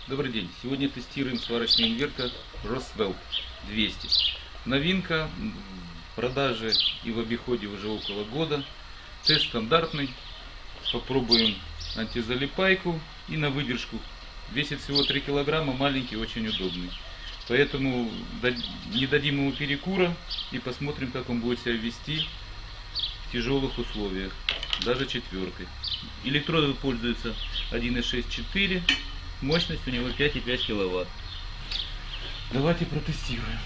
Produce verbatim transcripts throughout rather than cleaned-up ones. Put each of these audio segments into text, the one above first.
Добрый день! Сегодня тестируем сварочный инвертор Roswell двести. Новинка в продаже и в обиходе уже около года. Тест стандартный. Попробуем антизалипайку и на выдержку. Весит всего три килограмма, маленький, очень удобный. Поэтому не дадим ему перекура и посмотрим, как он будет себя вести в тяжелых условиях, даже четверкой. Электроды пользуются один и шесть четыре. Мощность у него пять и пять киловатт. Давайте протестируем.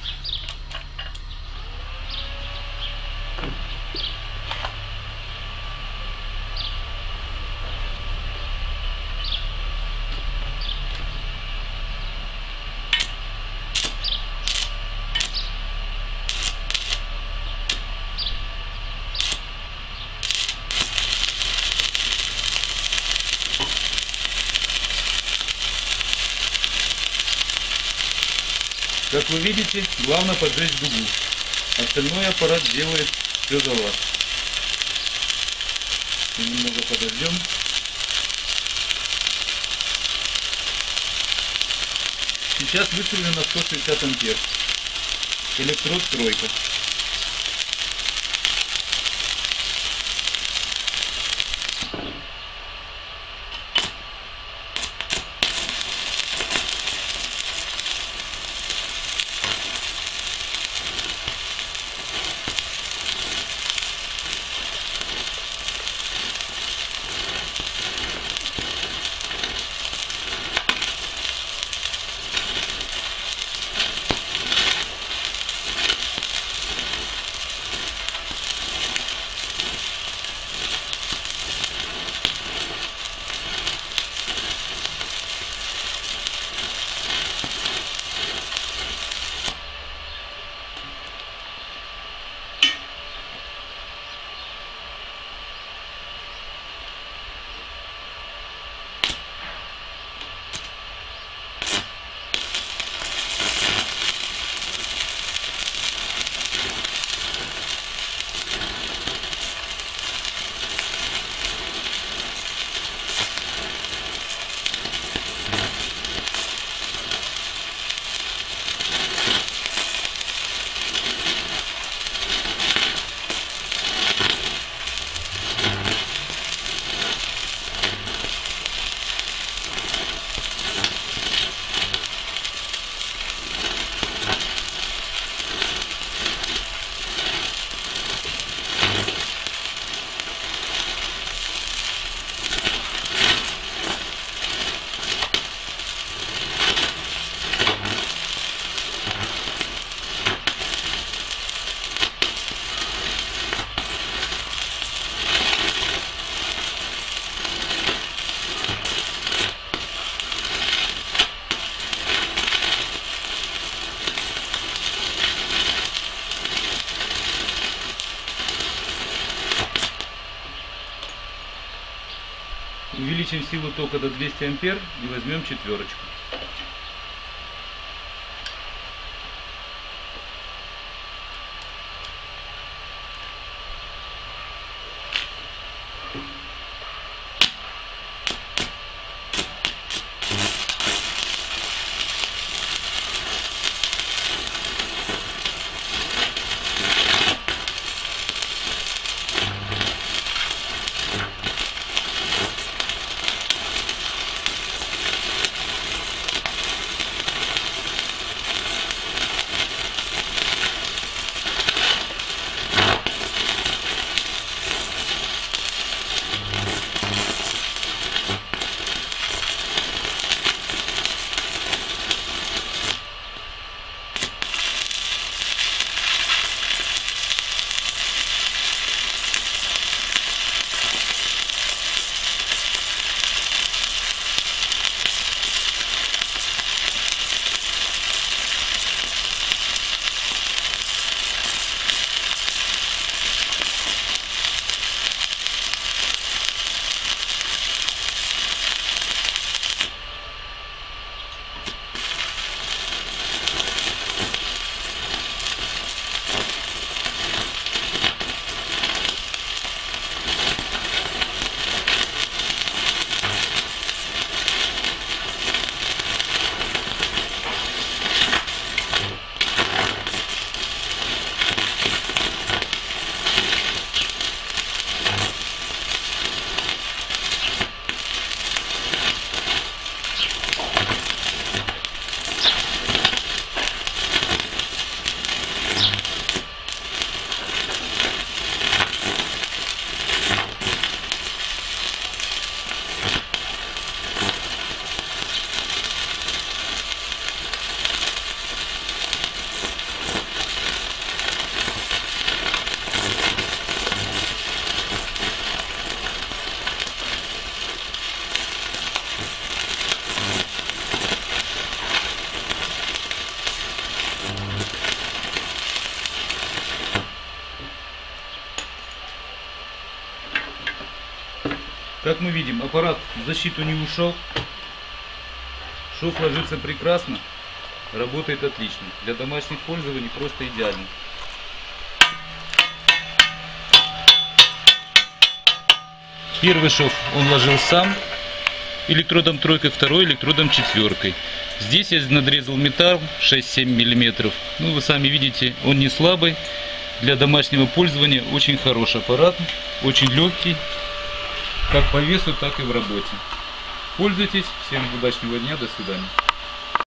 Как вы видите, главное поджечь дугу. Остальной аппарат делает все за вас. Немного подождем. Сейчас выставлю на сто шестьдесят ампер. Электрод тройка. Увеличим силу тока до двухсот ампер и возьмем четверочку. Как мы видим, аппарат в защиту не ушел. Шов ложится прекрасно. Работает отлично. Для домашних пользований просто идеально. Первый шов он ложил сам электродом тройкой, второй электродом четверкой. Здесь я надрезал металл шесть-семь миллиметров. Ну, вы сами видите, он не слабый. Для домашнего пользования очень хороший аппарат, очень легкий, как по весу, так и в работе. Пользуйтесь. Всем удачного дня, до свидания.